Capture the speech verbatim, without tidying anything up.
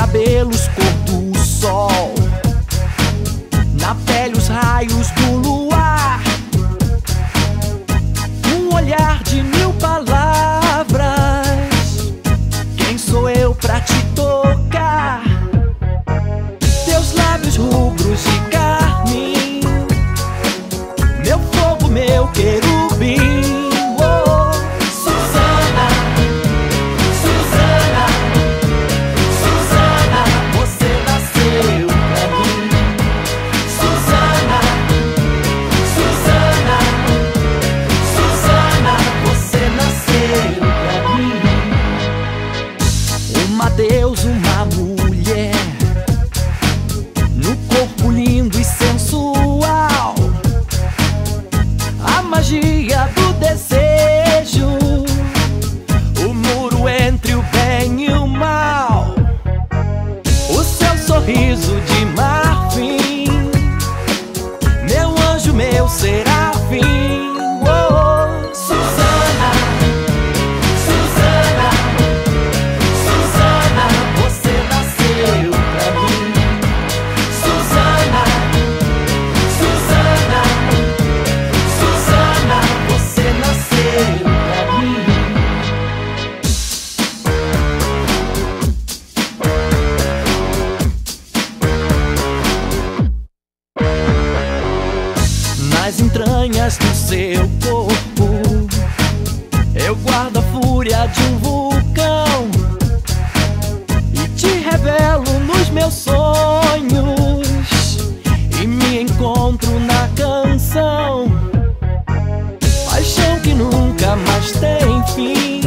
cabelos cor do sol, na pele os raios do luar, um olhar de mil palavras. Quem sou eu pra te tocar? Teus lábios rubros de carmim, meu fogo, meu querubim. Oh, Susana, Susana, Susana, você nasceu pra mim. Susana, Susana, Susana, você nasceu pra mim. Uma deusa, uma mulher, no corpo lindo e sensual, a magia do desejo, o muro entre o bem e o mal, o seu sorriso de marfim, meu anjo, meu serafim. Oh, Susana, Susana, Susana, você nasceu pra mim. Susana, Susana, Susana, você nasceu pra mim. Nas entranhas do seu corpo eu guardo a fúria de um vulcão e te revelo nos meus sonhos e me encontro na canção. Paixão que nunca mais tem fim.